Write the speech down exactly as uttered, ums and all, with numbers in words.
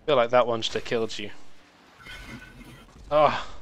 feel like that one should have killed you. Oh.